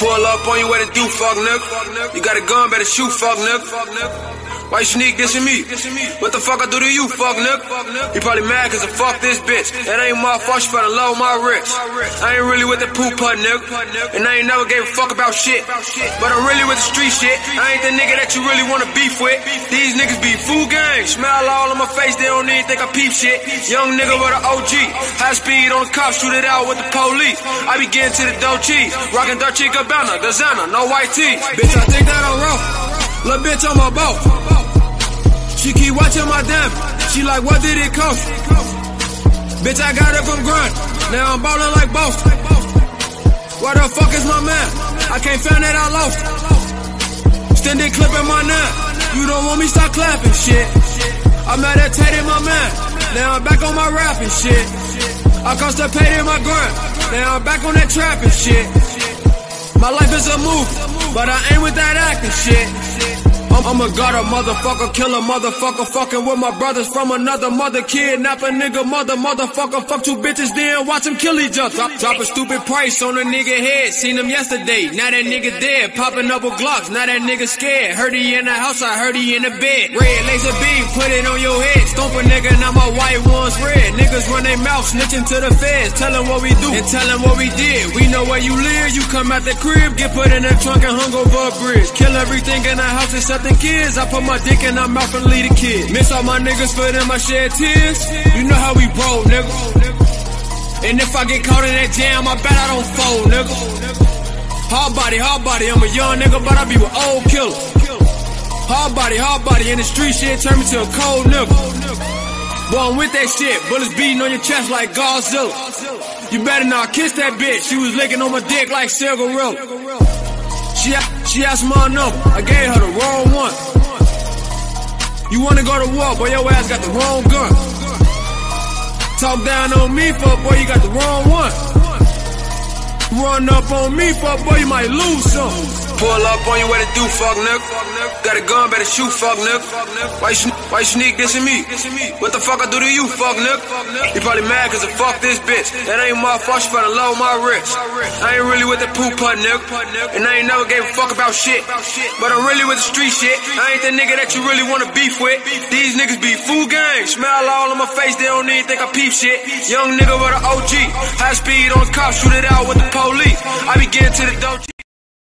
Pull up on you, what it do, fuck nigga? You got a gun, better shoot, fuck nigga. Why you sneak dissing me? What the fuck I do to you, fuck nigga? You probably mad cause I fuck this bitch. That ain't my fault, she fell in love with my wrist. I ain't really with the poop putt, nigga. And I ain't never gave a fuck about shit. But I'm really with the street shit. I ain't the nigga that you really wanna beef with. These niggas be fool gang. Smile all on my face, they don't even think I peep shit. Young nigga with an OG. High speed on the cops, shoot it out with the police. I be getting to the dough cheese. Rockin' Dolce & Gabbana, designer, no white tee. Bitch, I think that I'm wrong. Lil' bitch on my boat. She keep watching my damage. She like, what did it cost? Bitch, I got it from grind. Now I'm ballin' like Boston. Where the fuck is my man? I can't find that, I lost it. Extended clip in my nine. You don't want me, stop clapping shit. I meditated my man. Now I'm back on my rapping shit. I constipated my grind. Now I'm back on that trapping shit. My life is a movie, but I ain't with that acting shit. I'm a gutter, motherfucker, killer, motherfucker, fucking with my brothers from another mother, kidnap a nigga, motherfucker, fuck two bitches, then watch them kill each other. Drop a stupid price on a nigga head, seen him yesterday, now that nigga dead, popping up with Glocks, now that nigga scared, heard he in the house, I heard he in the bed, red laser beam, put it on your head, stomp a nigga, now my white one's red, niggas run their mouth, snitching to the feds, tell them what we do, and tell them what we did, we know where you live, you come out the crib, get put in the trunk and hung over a bridge, kill everything in the house except the kids. I put my dick in her mouth and leave the kid. Miss all my niggas for them, I shed tears. You know how we roll, nigga. And if I get caught in that jam, I bet I don't fold, nigga. Hard body, I'm a young nigga, but I be with old killers. Hard body, in the street shit turn me to a cold nigga. Boy, I'm with that shit, bullets beating on your chest like Godzilla. You better not kiss that bitch, she was licking on my dick like cigarette. She asked my number, I gave her the wrong one. You wanna go to war, boy, your ass got the wrong gun. Talk down on me, fuck, boy, you got the wrong one. Run up on me, fuck, boy, you might lose some. Pull up on you, what it do, fuck nigga? Got a gun, better shoot, fuck nigga. Why you sneak dissing me? What the fuck I do to you, fuck nigga? You probably mad cause I fuck this bitch. That ain't my fault, she fell in love with my wrist. I ain't really with the poop putt, nigga. And I ain't never gave a fuck about shit. But I'm really with the street shit. I ain't the nigga that you really wanna beef with. These niggas be fool gang. Smile all on my face, they don't even think I peep shit. Young nigga with an OG. High speed on the cops, shoot it out with the police. I be getting to the dough.